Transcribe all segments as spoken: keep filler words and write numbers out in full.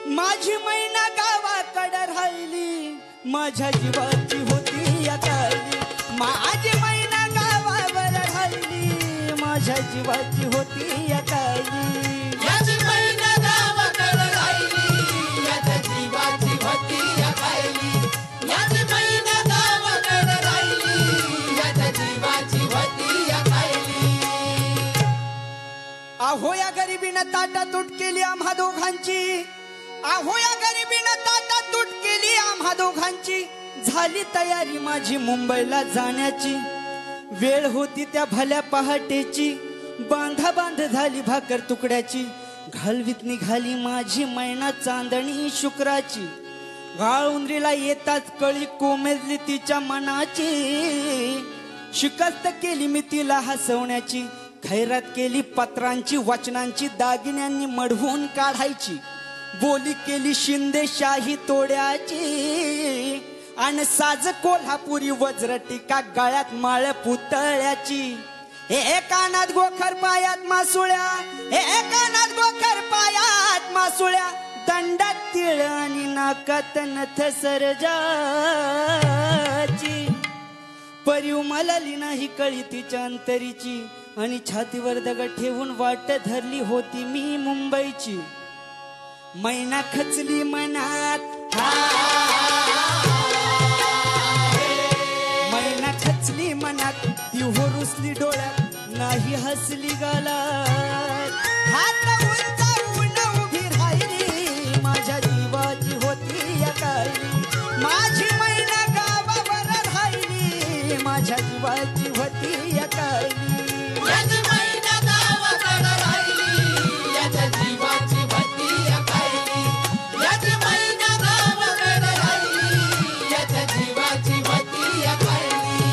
माझी मैना गावाकडे राहिली, माझ्या जीवाची होती अकाली. माझी मैना गावावर राहिली, माझ्या जीवाची होती अकाली. माझी मैना गावाकडे राहिली, माझ्या जीवाची होती अकाली. माझी मैना गावाकडे राहिली, माझ्या जीवाची होती अकाली. अहो या गरिबीनं ताटातूट केली आम्हा दोघांची, अहो या गरिबीनं ताटातूट केली आम्हा दोघांची. झाली तयारी माझी मुंबईला जाण्याची, वेळ होती त्या भल्या पहाटेची. बांधा बांध झाली भाकर तुकड्याची, घालवीत निघाली माझी मैना चांदणी शुक्राची. गाळुंद्रीला येताच कळी कोमेजली तिच्या मनाची. शिकस्त केली मी तिला हसवण्याची, खैरात केली पत्रांची वचनांची, दागिन्यांनी मढवून काढायची. बोली केली शिंदेशाही तोड्याची, आणि साज कोल्हापुरी वज्र टीका गळ्यात माळ पुतळ्याची. हे कानात गोखर पायात मासुळ्या, हे कानात गोखर पायात मासुळ्या, दंडात तिळ आणि नाकात नथ सरजाची. परी उमलली नाही कळी तिच्या अंतरीची, आणि छातीवर दगड ठेवून वाट धरली होती मी मुंबईची. मैना खचली मनात, मैना खचली मनात, ती होरुसली डोळ्यात, नाही हसली गालात. हात उंचावून उभी राहिली, माझ्या जीवाची होती अकाली. माझी मैना गावावर राहिली, माझ्या जीवाची होती अकाली. माझी मैना गावाकडे राहिली, माझ्या जीवाची होती अकाली. माझी मैना गावाकडे राहिली, माझ्या जीवाची होती अकाली.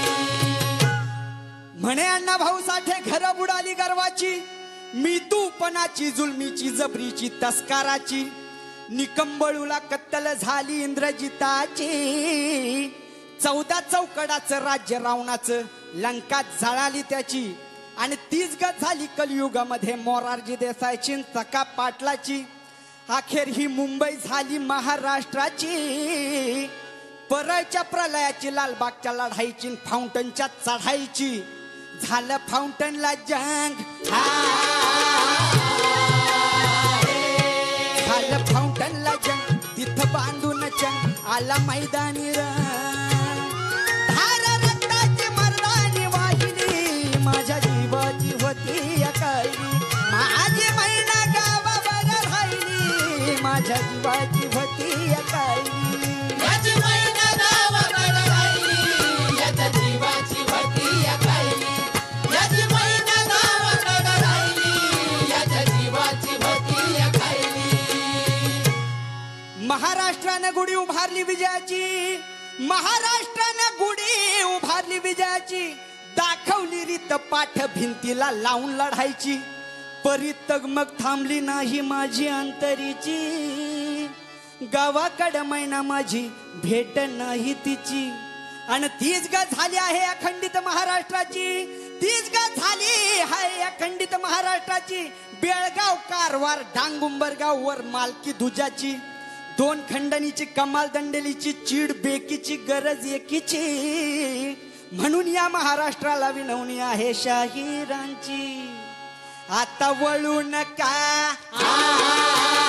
म्हणे अण्णा भाऊ साठे घर बुडाली गर्वाची, मी तूपणाची जुलमीची जबरीची तस्काराची. निकंबळूला कत्तल झाली इंद्रजिताची, चौदा चौकडाचं राज्य रावणाचं लंकात जळाली त्याची. आणि तीच गत झाली कलियुगामध्ये मोरारजी देसाईची चका पाटलाची. अखेर ही मुंबई झाली महाराष्ट्राची, परळच्या प्रलयाची, लालबागच्या लढाईची, फाउंटनच्या चढाईची. झालं फाउंटनला जंग, झालं फाउंटनला जंग, तिथं बांधून जंग आला मैदानी रंग. धार रक्ताची मर्दानी वाहिली, माझ्या जीवाची होती अकाली. माझी मैना गावावर राहिली, माझ्या जीवाची होती अकाली. माझी मैना गावाकडे राहिली, माझ्या जीवाची होती अकाली. माझी मैना गावाकडे राहिली, माझ्या जीवाची होती अकाली. महाराष्ट्राने गुढी उभारली विजयाची, महाराष्ट्राने गुढी उभारली विजयाची. दाखवली रीत पाठ भिंतीला लावून लढायची. परी तगमग थांबली नाही माझी अंतरीची, गावाकडे मैना माझी भेट नाही तिची. आणि तीच ग झाली आहे अखंडित महाराष्ट्राची, तीच ग झाली आहे अखंडित महाराष्ट्राची. बेळगाव कारवार डांगुंबरगाव वर मालकी दुजाची. दोन खंडणीची कमाल दंडेलीची, चीड बेकीची, गरज एकीची. म्हणून या महाराष्ट्राला विनवणी आहे शाहिरांची. आता वळू नका.